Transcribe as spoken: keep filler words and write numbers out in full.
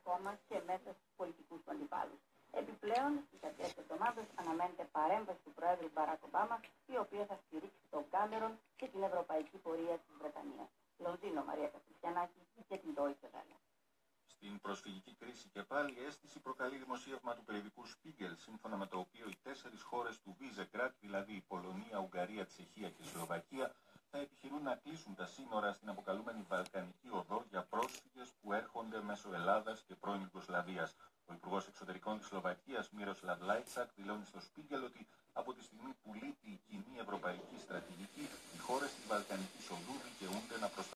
κόμμα και μέσα στους πολιτικούς του αντιπάλους. Επιπλέον, στις αρχές της εβδομάδας αναμένεται παρέμβαση του Προέδρου Μπαράκ Ομπάμα, η οποία θα στηρίξει τον Κάμερον και την ευρωπαϊκή πορεία της Βρετανίας. Λονδίνο, Μαρία Καστρισιανάκη για την Deutsche Welle. Στην προσφυγική κρίση και πάλι αίσθηση προκαλεί δημοσίευμα του περιοδικού Spiegel, σύμφωνα με το οποίο οι τέσσερις χώρες του Visegrad, δηλαδή η Πολωνία, Ουγγαρία, Τσεχία και Σλοβακία, θα επιχειρούν να κλείσουν τα σύνορα στην αποκαλούμενη Βαλκανική Οδό για πρόσφυγες που έρχονται μέσω Ελλάδας και πρώην Ιουγκοσλαβίας. Ο Υπουργός Εξωτερικών της Σλοβακίας, Μίροσλαβ Λάιτσακ, δηλώνει στο Spiegel ότι από τη στιγμή που λείπει η κοινή ευρωπαϊκή στρατηγική, οι χώρες της Βαλκανικής Οδού δικαιούνται να προστατεύουν